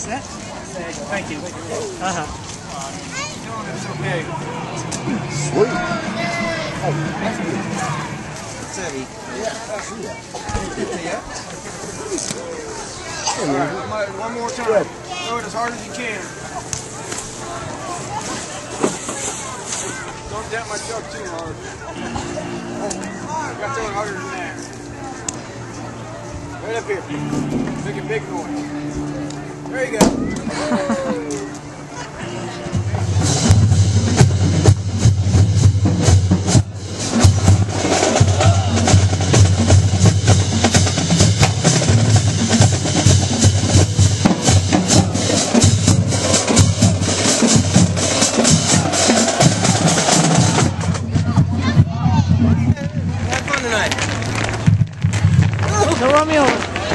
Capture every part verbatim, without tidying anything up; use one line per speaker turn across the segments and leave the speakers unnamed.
set. Thank you. Uh-huh.
It's okay.
Sweet. Oh, that's good.
It's heavy.
Yeah, that's it.
Yeah. All right, one more time.
Good.
Throw it as hard as you can. Don't dent my truck too hard. You got to throw it harder than that. Right up here. Make a big noise. There you go. Have fun tonight.
So Romeo.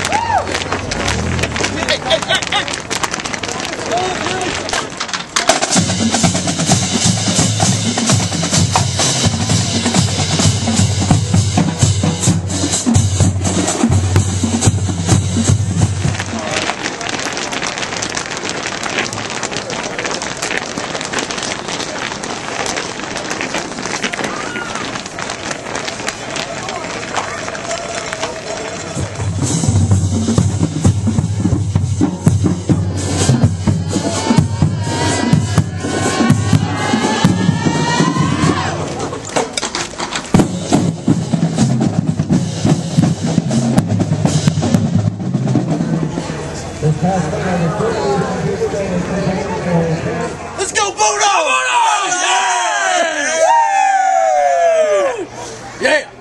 Let's go, Bono!